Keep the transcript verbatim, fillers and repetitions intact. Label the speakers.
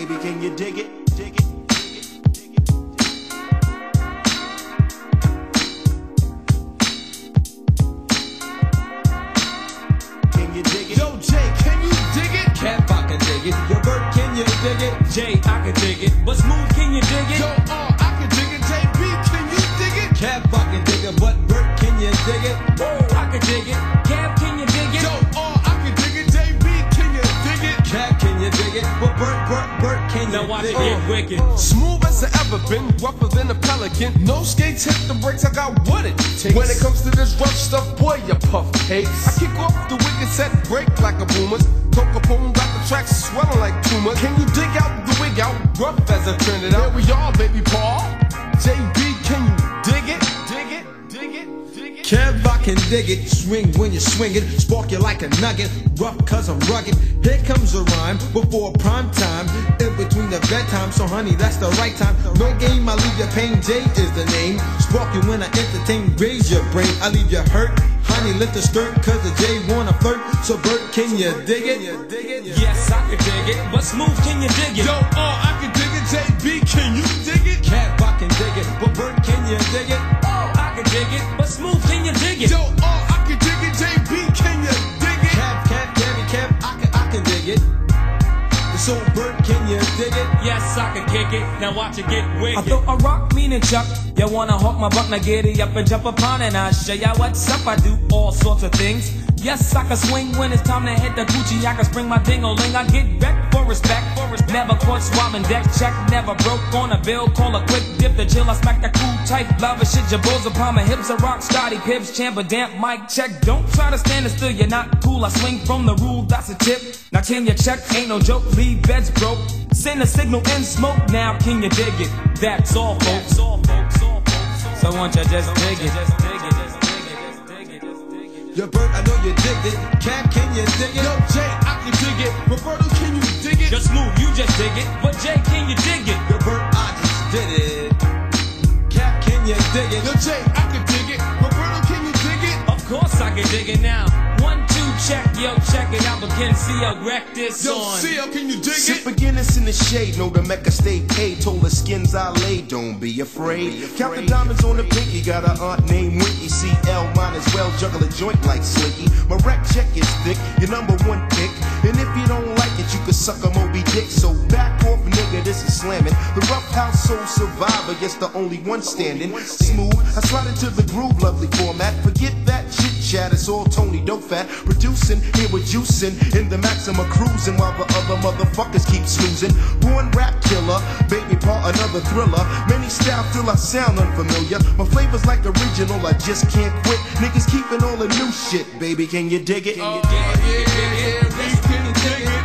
Speaker 1: baby, can you dig it? Dig it?
Speaker 2: Yo, Jay, can you dig it?
Speaker 3: Cap, I can dig it. Yo, Bert, can you dig it?
Speaker 4: Jay, I can dig it. But Smooth, can you dig it?
Speaker 2: Yo, uh, I can dig it. J B, can you dig it?
Speaker 3: Cap, I can dig it. But Bert, can you dig it?
Speaker 4: Whoa, I can dig it. Cap, can you dig it?
Speaker 2: Yo, uh, I can dig it. J B, can you dig it?
Speaker 3: Cap, can you dig it? But Bert, Bert, Bert, can you
Speaker 4: Now watch
Speaker 3: dig
Speaker 4: it
Speaker 3: it?
Speaker 4: get wicked.
Speaker 2: Smooth as I ever been, rougher than a pelican. No skates, hit the brakes, I got what it takes. When it comes to this rough stuff, boy, you puff cakes. I kick off the wicked set, break like a boomer's. Coke Capone got the tracks swelling like tumors. Can you dig out the wig out, rough as I turn it out? Here we are, baby Paul. J B, can you dig it? Dig it, dig it, dig it.
Speaker 3: Kev, I can dig it. Swing when you swing it. Spark you like a nugget. Rough cause I'm rugged. Here comes a rhyme before prime time. In between the bedtime, so honey, that's the right time. No game, I leave you pain. J is the name. Spark you when I entertain. Raise your brain, I leave you hurt. Honey, lift the skirt, cause the J wanna flirt. So Bert, can you dig it?
Speaker 4: Yes, I can dig it. But Smooth, can you dig it?
Speaker 2: Yo, uh, I can dig it. J B, can you dig it?
Speaker 3: Cap, I can dig it. But Bert, can you dig it?
Speaker 4: Oh, I can dig it. But Smooth, can you dig it?
Speaker 2: Yo, uh, I can dig it. J B, can you dig it?
Speaker 3: Cap, cap, Cabby, cap, I can, I can dig it. So Bert, can you dig it?
Speaker 4: Yes, I can kick it. Now watch it get wicked.
Speaker 5: I throw a rock, meaning Chuck. You wanna hawk my buck, now get it up and jump upon it. I'll show ya what's up. I do all sorts of things. Yes, I can swing when it's time to hit the Gucci. I can spring my ding-o-ling. I get back for respect. For respect. Never caught swabbing deck check. Never broke on a bill. Call a quick dip to chill. I smack that cool tight. Lava shit, your balls upon my hips. A rock, Scotty Pips, chamber damp, mic check. Don't try to stand still, you're not cool. I swing from the rule, that's a tip. Now can you check? Ain't no joke, leave beds broke. Send a signal and smoke. Now can you dig it? That's all, folks. So won't you just dig it?
Speaker 3: Yo, Bert, I know you digged it. Cap, can you dig it?
Speaker 2: Yo, Jay, I can dig it. Roberto, can you dig it?
Speaker 4: Just Smooth, you just dig it. But Jay, can you dig it?
Speaker 3: Yo, Bert, I just did it. Cap, can you dig it?
Speaker 2: Yo, Jay, I can dig it. Roberto, can you dig it?
Speaker 4: Of course I can dig it now. One, two, check, yo, check it out. Begin, see, I'll wreck this
Speaker 2: Yo,
Speaker 4: on.
Speaker 2: C L, can you dig
Speaker 1: Sip
Speaker 2: it?
Speaker 1: a Guinness in the shade, know the Mecca stay paid. Told the skins I laid, don't be afraid. Count the diamonds on the pinky, got a aunt named Winky. C L might as well juggle a joint like Slinky. My rec check is thick, your number one pick. And if you don't like it, you can suck a Moby Dick. So back off, nigga, this is slamming. The rough house soul survivor, yes, the only one standing. Smooth, I slide into the groove, lovely format. Forget that chit chat, it's all Tony Dope Fat. Producing, here we're juicing in the Maxima cruising while the other motherfuckers keep snoozing. Born rap killer, baby paw, another thriller. Many style till I sound unfamiliar. My flavor's like original, I just can't quit. Niggas keeping all the new shit, baby, can you dig it?
Speaker 2: Oh, yeah, yeah, yeah, we can dig it.